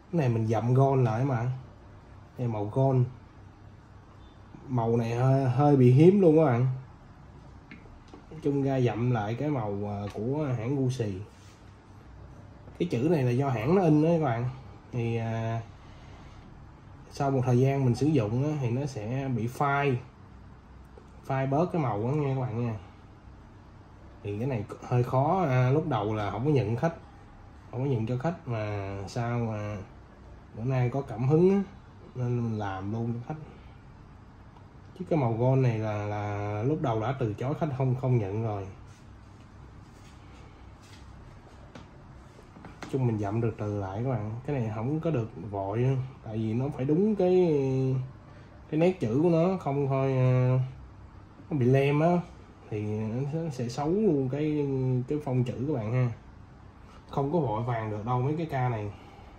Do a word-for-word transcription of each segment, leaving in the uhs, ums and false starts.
Cái này mình dặm gold lại mà. Đây màu gold. Màu này hơi, hơi bị hiếm luôn các bạn. Nói chung ra dặm lại cái màu của hãng Gucci. Cái chữ này là do hãng nó in đó các bạn. Thì à, sau một thời gian mình sử dụng á, thì nó sẽ bị phai phai bớt cái màu đó nha các bạn nha. Thì cái này hơi khó, à, lúc đầu là không có nhận khách, không có nhận cho khách, mà sao mà bữa nay có cảm hứng á, nên mình làm luôn cho khách. Chứ cái màu gold này là là lúc đầu đã từ chối khách không không nhận rồi. Chung mình dặm từ từ lại các bạn. Cái này không có được vội, tại vì nó phải đúng cái cái nét chữ của nó, không thôi nó bị lem á thì nó sẽ xấu luôn cái cái phông chữ các bạn ha. Không có vội vàng được đâu mấy cái ca này.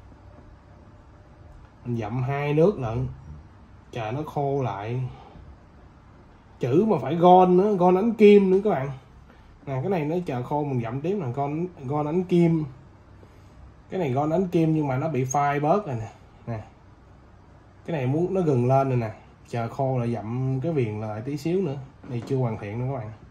Mình dặm hai nước lận, chờ nó khô lại. Chữ mà phải gold nữa, gold ánh kim nữa các bạn. Nè cái này nó chờ khô mình dặm tiếp là gold gold ánh kim. Cái này gold ánh kim nhưng mà nó bị phai bớt rồi nè. Nè. Cái này muốn nó gừng lên rồi nè. Chờ khô là dặm cái viền lại tí xíu nữa. Này chưa hoàn thiện nữa các bạn.